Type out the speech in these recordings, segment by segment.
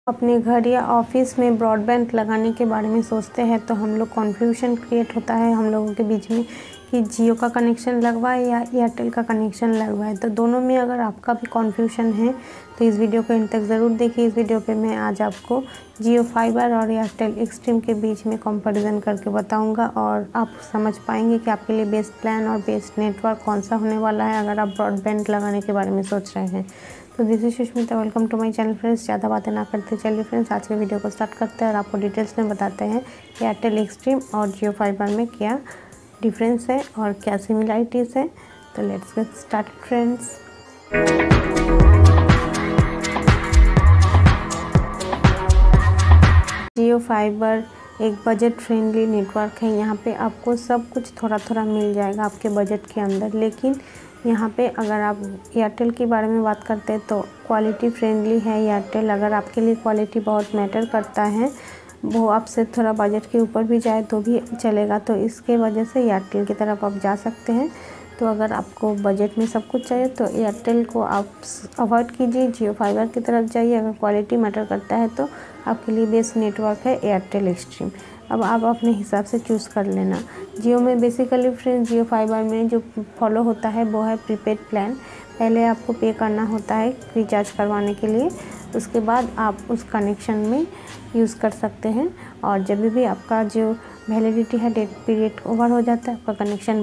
अपने घर या ऑफिस में ब्रॉडबैंड लगाने के बारे में सोचते हैं तो हम लोग कन्फ्यूजन क्रिएट होता है हम लोगों के बीच में कि जियो का कनेक्शन लगवाए या एयरटेल का कनेक्शन लगवाए। तो दोनों में अगर आपका भी कन्फ्यूजन है तो इस वीडियो को इन तक ज़रूर देखिए। इस वीडियो पे मैं आज आपको जियो फाइबर और एयरटेल एक्सट्रीम के बीच में कंपैरिजन करके बताऊंगा और आप समझ पाएंगे कि आपके लिए बेस्ट प्लान और बेस्ट नेटवर्क कौन सा होने वाला है अगर आप ब्रॉडबैंड लगाने के बारे में सोच रहे हैं। तो this is Sushmita, welcome to my channel friends. ज़्यादा बातें ना करते चलिए फ्रेंड्स आज के वीडियो को स्टार्ट करते हैं और आपको डिटेल्स में बताते हैं एयरटेल एक्सट्रीम और जियो फाइबर में क्या डिफरेंस है और क्या सिमिलरिटीज़ है। तो let's get start friends. Jio fiber एक बजट फ्रेंडली नेटवर्क है। यहाँ पे आपको सब कुछ थोड़ा थोड़ा मिल जाएगा आपके बजट के अंदर, लेकिन यहाँ पे अगर आप एयरटेल के बारे में बात करते हैं तो क्वालिटी फ्रेंडली है एयरटेल। अगर आपके लिए क्वालिटी बहुत मैटर करता है, वो आपसे थोड़ा बजट के ऊपर भी जाए तो भी चलेगा, तो इसके वजह से एयरटेल की तरफ आप जा सकते हैं। तो अगर आपको बजट में सब कुछ चाहिए तो एयरटेल को आप अवॉइड कीजिए, जियो फाइबर की तरफ जाइए। अगर क्वालिटी मैटर करता है तो आपके लिए बेस्ट नेटवर्क है एयरटेल एक्सट्रीम। अब आप अपने हिसाब से चूज़ कर लेना। जियो में बेसिकली फ्रेंड्स, जियो फाइबर में जो फॉलो होता है वो है प्रीपेड प्लान। पहले आपको पे करना होता है रिचार्ज करवाने के लिए, उसके बाद आप उस कनेक्शन में यूज़ कर सकते हैं और जब भी आपका जो वैलिडिटी है डेट पीरियड ओवर हो जाता है, आपका कनेक्शन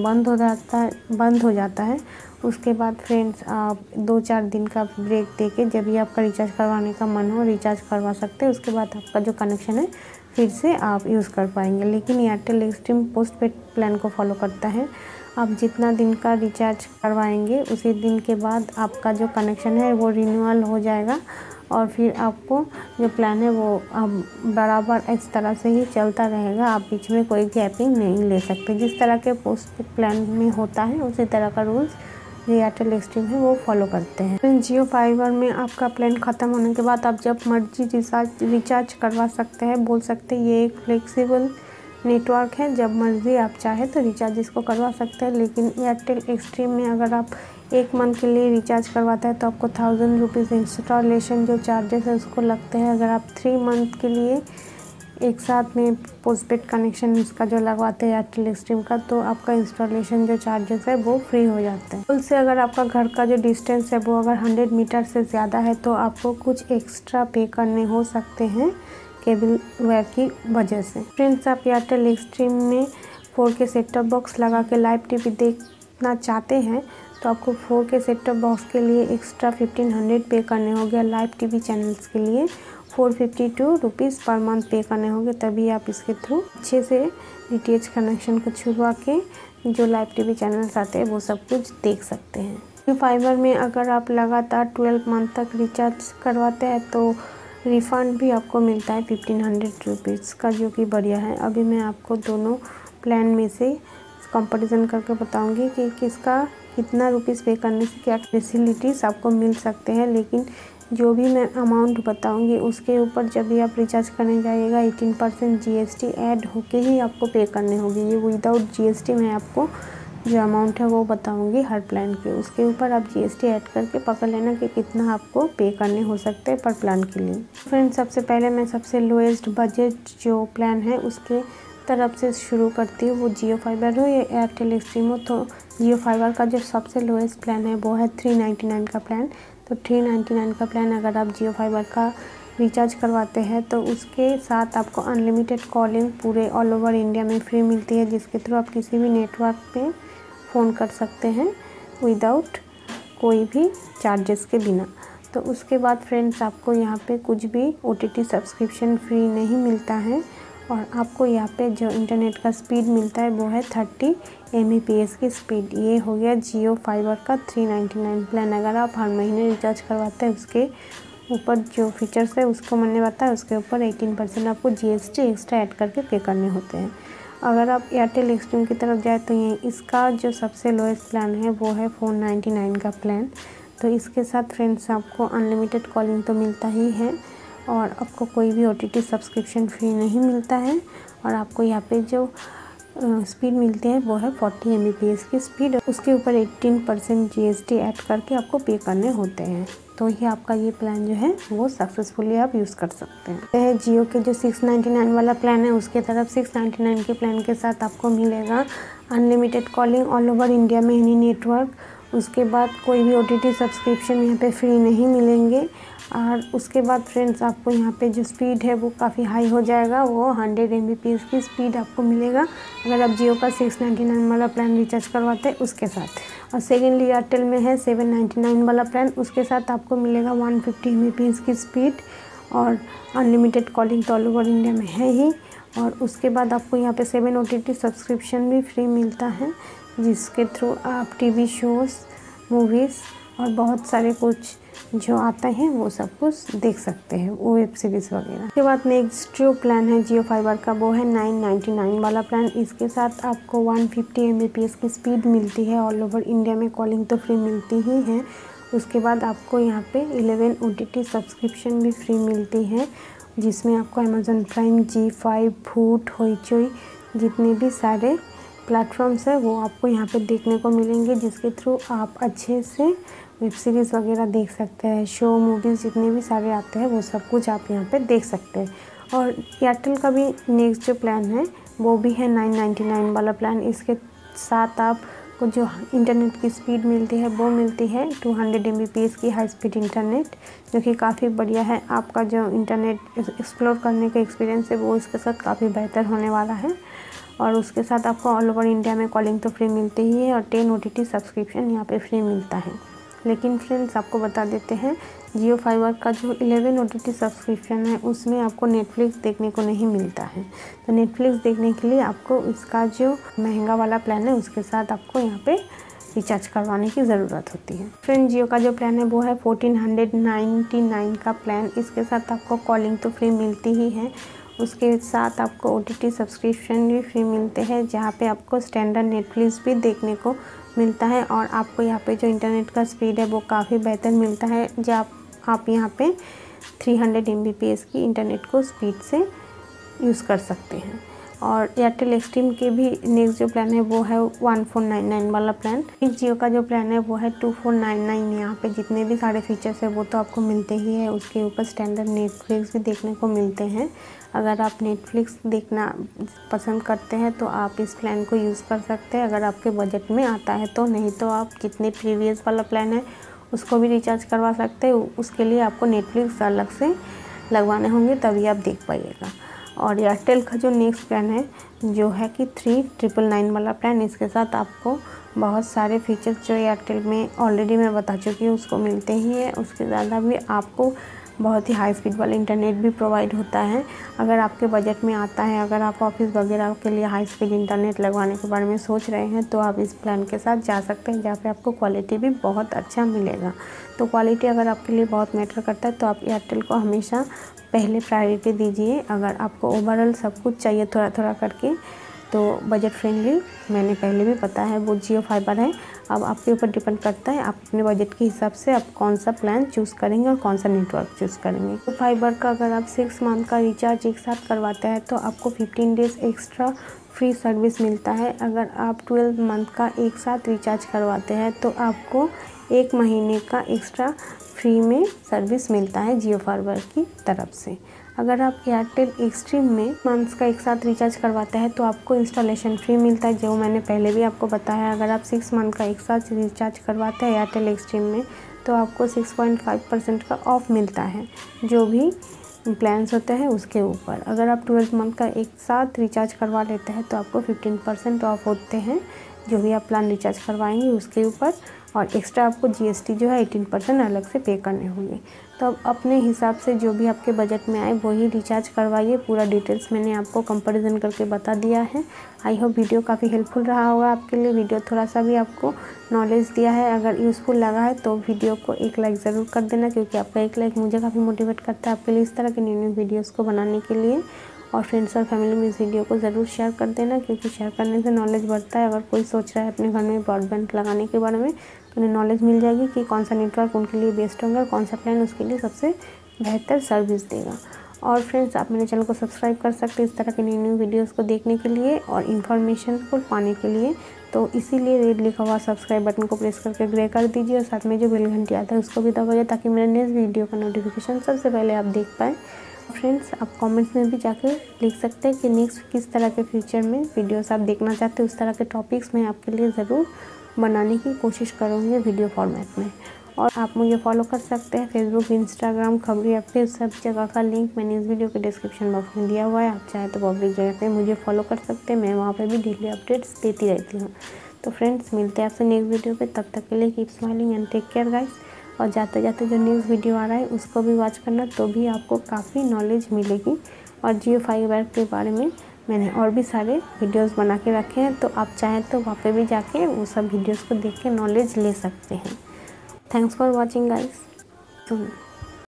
बंद हो जाता है। उसके बाद फ्रेंड्स आप 2-4 दिन का ब्रेक देके जब भी आपका रिचार्ज करवाने का मन हो रिचार्ज करवा सकते हैं। उसके बाद आपका जो कनेक्शन है फिर से आप यूज़ कर पाएंगे। लेकिन Airtel Xstream postpaid plan को फॉलो करता है। आप जितना दिन का रिचार्ज करवाएंगे उसी दिन के बाद आपका जो कनेक्शन है वो रिन्यूअल हो जाएगा और फिर आपको जो प्लान है वो बराबर इस तरह से ही चलता रहेगा। आप बीच में कोई गैपिंग नहीं ले सकते। जिस तरह के पोस्ट पेड प्लान में होता है उसी तरह का रूल्स जो एयरटेल एक्सट्रीम है वो फॉलो करते हैं। फिर जियो फाइबर में आपका प्लान ख़त्म होने के बाद आप जब मर्जी रिचार्ज करवा सकते हैं। बोल सकते हैं ये एक फ्लेक्सिबल नेटवर्क है, जब मर्ज़ी आप चाहे तो रिचार्ज इसको करवा सकते हैं। लेकिन एयरटेल एक्सट्रीम में अगर आप 1 मंथ के लिए रिचार्ज करवाते हैं तो आपको 1000 रुपीज़ इंस्टॉलेशन जो चार्जेस है उसको लगते हैं। अगर आप 3 मंथ के लिए एक साथ में पोस्टपेड कनेक्शन इसका जो लगवाते हैं एयरटेल एक्सट्रीम का, तो आपका इंस्टॉलेशन जो चार्जेस है वो फ्री हो जाते हैं। उससे अगर आपका घर का जो डिस्टेंस है वो अगर 100 मीटर से ज़्यादा है तो आपको कुछ एक्स्ट्रा पे करने हो सकते हैं केबल वायर की वजह से। फ्रेंड्स, आप एयरटेल एक्सट्रीम में 4K सेट टॉप बॉक्स लगा के लाइव टीवी देखना चाहते हैं तो आपको 4K सेट टॉप बॉक्स के लिए एक्स्ट्रा 1500 पे करने होंगे। लाइव टीवी चैनल्स के लिए 452 रुपीज़ पर मंथ पे करने होंगे, तभी आप इसके थ्रू अच्छे से DTH कनेक्शन को छुड़वा के जो लाइव टीवी चैनल्स आते हैं वो सब कुछ देख सकते हैं। जियो फाइबर में अगर आप लगातार 12 मंथ तक रिचार्ज करवाते हैं तो रिफ़ंड भी आपको मिलता है 1500 रुपीज़ का, जो कि बढ़िया है। अभी मैं आपको दोनों प्लान में से कंपैरिजन करके बताऊंगी कि किसका कितना रुपीज़ पे करने से क्या फैसिलिटीज़ आपको मिल सकते हैं। लेकिन जो भी मैं अमाउंट बताऊंगी उसके ऊपर जब भी आप रिचार्ज करने जाइएगा 18% GST ऐड होके ही आपको पे करने होगी। ये विदाउट GST मैं आपको जो अमाउंट है वो बताऊंगी हर प्लान के, उसके ऊपर आप GST ऐड करके पकड़ लेना कि कितना आपको पे करने हो सकते हैं पर प्लान के लिए। फ्रेंड्स, सबसे पहले मैं सबसे लोएस्ट बजट जो प्लान है उसके तरफ से शुरू करती हूँ। वो जियो फाइबर हो या एयरटेल एक्सट्रीम हो, तो जियो फाइबर का जो सबसे लोएस्ट प्लान है वो है 399 का प्लान। तो 399 का प्लान अगर आप जियो फाइबर का रिचार्ज करवाते हैं तो उसके साथ आपको अनलिमिटेड कॉलिंग पूरे ऑल ओवर इंडिया में फ्री मिलती है, जिसके थ्रू आप किसी भी नेटवर्क पे फ़ोन कर सकते हैं विदाउट कोई भी चार्जेस के बिना। तो उसके बाद फ्रेंड्स, आपको यहाँ पे कुछ भी OTT सब्सक्रिप्शन फ्री नहीं मिलता है और आपको यहाँ पे जो इंटरनेट का स्पीड मिलता है वो है 30 Mbps की स्पीड। ये हो गया जियो फाइबर का 399 प्लान। अगर आप हर महीने रिचार्ज करवाते हैं उसके ऊपर जो फीचर्स है उसको मैंने बताया, उसके ऊपर 18% आपको GST एक्स्ट्रा ऐड करके पे करने होते हैं। अगर आप एयरटेल एक्सट्रीम की तरफ जाए तो ये इसका जो सबसे लोएस्ट प्लान है वो है 499 का प्लान। तो इसके साथ फ्रेंड्स आपको अनलिमिटेड कॉलिंग तो मिलता ही है और आपको कोई भी OTT सब्सक्रिप्शन फ्री नहीं मिलता है और आपको यहाँ पे जो स्पीड मिलती है वो है 40 Mbps की स्पीड। उसके ऊपर 18% GST ऐड करके आपको पे करने होते हैं। तो ही आपका ये प्लान जो है वो सक्सेसफुली आप यूज़ कर सकते हैं। यह जियो के जो 699 वाला प्लान है उसके तरफ 699 के प्लान के साथ आपको मिलेगा unlimited calling all over India में एनी नेटवर्क। उसके बाद कोई भी OTT सब्सक्रिप्शन यहाँ पे फ्री नहीं मिलेंगे। और उसके बाद फ्रेंड्स आपको यहाँ पे जो स्पीड है वो काफ़ी हाई हो जाएगा, वो 100 MBPS की स्पीड आपको मिलेगा अगर आप जियो का 699 वाला प्लान रिचार्ज करवाते हैं उसके साथ। और सेकेंडली एयरटेल में है 799 वाला प्लान, उसके साथ आपको मिलेगा 150 MBPS की स्पीड और अनलिमिटेड कॉलिंग तो ऑल ओवर इंडिया में है ही। और उसके बाद आपको यहाँ पे 7 OTT सब्सक्रिप्शन भी फ्री मिलता है, जिसके थ्रू आप TV शोज़, मूवीज़ और बहुत सारे कुछ जो आते हैं वो सब कुछ देख सकते हैं, वो वेब सीरीज़ वगैरह। उसके बाद नेक्स्ट जो प्लान है जियो फाइबर का वो है 999 वाला प्लान। इसके साथ आपको 150 MBPS की स्पीड मिलती है, ऑल ओवर इंडिया में कॉलिंग तो फ्री मिलती ही है। उसके बाद आपको यहाँ पे 11 OTT सब्सक्रिप्शन भी फ्री मिलती है, जिसमें आपको अमेज़न प्राइम, ZEE5, भूट, होइचोई जितने भी सारे प्लेटफॉर्म्स है वो आपको यहाँ पे देखने को मिलेंगे, जिसके थ्रू आप अच्छे से वेब सीरीज़ वगैरह देख सकते हैं, शो, मूवीज़ जितने भी सारे आते हैं वो सब कुछ आप यहाँ पे देख सकते हैं। और एयरटेल का भी नेक्स्ट जो प्लान है वो भी है 999 वाला प्लान। इसके साथ आपको जो इंटरनेट की स्पीड मिलती है वो मिलती है 200 MBPS की हाई स्पीड इंटरनेट, जो कि काफ़ी बढ़िया है। आपका जो इंटरनेट एक्सप्लोर करने का एक्सपीरियंस है वो इसके साथ काफ़ी बेहतर होने वाला है। और उसके साथ आपको ऑल ओवर इंडिया में कॉलिंग तो फ्री मिलती ही है और 10 OTT सब्सक्रिप्शन यहाँ पे फ्री मिलता है। लेकिन फ्रेंड्स आपको बता देते हैं जियो फाइबर का जो 11 OTT सब्सक्रिप्शन है उसमें आपको नेटफ्लिक्स देखने को नहीं मिलता है। तो नेटफ्लिक्स देखने के लिए आपको इसका जो महंगा वाला प्लान है उसके साथ आपको यहाँ पे रिचार्ज करवाने की ज़रूरत होती है। फ्रेंड जियो का जो प्लान है वो है 1499 का प्लान। इसके साथ आपको कॉलिंग तो फ्री मिलती ही है, उसके साथ आपको OTT सब्सक्रिप्शन भी फ्री मिलते हैं, जहाँ पे आपको स्टैंडर्ड नेटफ्लिक्स भी देखने को मिलता है। और आपको यहाँ पे जो इंटरनेट का स्पीड है वो काफ़ी बेहतर मिलता है, जब आप यहाँ पे 300 MBPS की इंटरनेट को स्पीड से यूज़ कर सकते हैं। और एयरटेल एक्सट्रीम के भी नेक्स्ट जो प्लान है वो है 1499 वाला प्लान। जियो का जो प्लान है वो है 2499। यहाँ पे जितने भी सारे फीचर्स है वो तो आपको मिलते ही है, उसके ऊपर स्टैंडर्ड नेटफ्लिक्स भी देखने को मिलते हैं। अगर आप नेटफ्लिक्स देखना पसंद करते हैं तो आप इस प्लान को यूज़ कर सकते हैं, अगर आपके बजट में आता है तो। नहीं तो आप जितने प्रीवियस वाला प्लान है उसको भी रिचार्ज करवा सकते हैं, उसके लिए आपको नेटफ्लिक्स अलग से लगवाने होंगे तभी आप देख पाइएगा। और एयरटेल का जो नेक्स्ट प्लान है जो है कि 3999 वाला प्लान, इसके साथ आपको बहुत सारे फीचर्स जो एयरटेल में ऑलरेडी मैं बता चुकी हूँ उसको मिलते ही है। उसके ज़्यादा भी आपको बहुत ही हाई स्पीड वाला इंटरनेट भी प्रोवाइड होता है, अगर आपके बजट में आता है। अगर आप ऑफिस वगैरह के लिए हाई स्पीड इंटरनेट लगवाने के बारे में सोच रहे हैं तो आप इस प्लान के साथ जा सकते हैं, जहाँ पे आपको क्वालिटी भी बहुत अच्छा मिलेगा। तो क्वालिटी अगर आपके लिए बहुत मैटर करता है तो आप एयरटेल को हमेशा पहले प्रायोरिटी दीजिए। अगर आपको ओवरऑल सब कुछ चाहिए थोड़ा थोड़ा करके तो बजट फ्रेंडली, मैंने पहले भी पता है, वो जियो फाइबर है। अब आपके ऊपर डिपेंड करता है आप अपने बजट के हिसाब से आप कौन सा प्लान चूज़ करेंगे और कौन सा नेटवर्क चूज़ करेंगे। जियो फाइबर का अगर आप 6 मंथ का रिचार्ज एक साथ करवाते हैं तो आपको 15 डेज़ एक्स्ट्रा फ्री सर्विस मिलता है। अगर आप 12 मंथ का एक साथ रिचार्ज करवाते हैं तो आपको 1 महीने का एक्स्ट्रा फ्री में सर्विस मिलता है जियो फाइबर की तरफ से। अगर आप एयरटेल एक्सट्रीम में मंथ्स का एक साथ रिचार्ज करवाते हैं तो आपको इंस्टॉलेशन फ्री मिलता है, जो मैंने पहले भी आपको बताया। अगर आप 6 मंथ का एक साथ रिचार्ज करवाते हैं एयरटेल एक्सट्रीम में तो आपको 6.5% का ऑफ़ मिलता है, जो भी प्लान्स होते हैं उसके ऊपर। अगर आप 12 मंथ का एक साथ रिचार्ज करवा लेते हैं तो आपको 15% ऑफ होते हैं, जो भी आप प्लान रिचार्ज करवाएंगे उसके ऊपर। और एक्स्ट्रा आपको GST जो है 18% अलग से पे करने होंगे। तो अब अपने हिसाब से जो भी आपके बजट में आए वही रिचार्ज करवाइए। पूरा डिटेल्स मैंने आपको कंपैरिजन करके बता दिया है। आई होप वीडियो काफ़ी हेल्पफुल रहा होगा आपके लिए। वीडियो थोड़ा सा भी आपको नॉलेज दिया है, अगर यूज़फुल लगा है तो वीडियो को एक लाइक ज़रूर कर देना, क्योंकि आपका एक लाइक मुझे काफ़ी मोटिवेट करता है आपके लिए इस तरह के न्यू वीडियोज़ को बनाने के लिए। और फ्रेंड्स और फैमिली में इस वीडियो को ज़रूर शेयर कर देना, क्योंकि शेयर करने से नॉलेज बढ़ता है। अगर कोई सोच रहा है अपने घर में ब्रॉडबैंड लगाने के बारे में तो उन्हें नॉलेज मिल जाएगी कि कौन सा नेटवर्क उनके लिए बेस्ट होगा और कौन सा प्लान उसके लिए सबसे बेहतर सर्विस देगा। और फ्रेंड्स आप मेरे चैनल को सब्सक्राइब कर सकते हैं इस तरह के न्यू वीडियोज़ को देखने के लिए और इन्फॉर्मेशन को पाने के लिए। तो इसीलिए रेड लिखा हुआ सब्सक्राइब बटन को प्रेस करके ग्रे कर दीजिए और साथ में जो बेल घंटी आता है उसको भी दबाइए ताकि मेरे नेक्स्ट वीडियो का नोटिफिकेशन सबसे पहले आप देख पाएँ। फ्रेंड्स, आप कमेंट्स में भी जाकर लिख सकते हैं कि नेक्स्ट किस तरह के फ्यूचर में वीडियोस आप देखना चाहते हैं, उस तरह के टॉपिक्स मैं आपके लिए ज़रूर बनाने की कोशिश करूँगी वीडियो फॉर्मेट में। और आप मुझे फॉलो कर सकते हैं फेसबुक, इंस्टाग्राम, खबरी ऐप पे, सब जगह का लिंक मैंने इस वीडियो के डिस्क्रिप्शन बॉक्स में दिया हुआ है। आप चाहे तो पब्लिक जगह पे मुझे फॉलो कर सकते हैं, मैं वहाँ पे भी डेली अपडेट्स देती रहती हूँ। तो फ्रेंड्स, मिलते हैं आपसे नेक्स्ट वीडियो पे, तब तक के लिए keep smiling and take care guys. और जाते जाते जो नेक्स्ट वीडियो आ रहा है उसको भी वॉच करना, तो भी आपको काफ़ी नॉलेज मिलेगी। और जियो फाइबर के बारे में मैंने और भी सारे वीडियोस बना के रखे हैं, तो आप चाहें तो वहाँ पे भी जाके वो सब वीडियोस को देख के नॉलेज ले सकते हैं। Thanks for watching guys.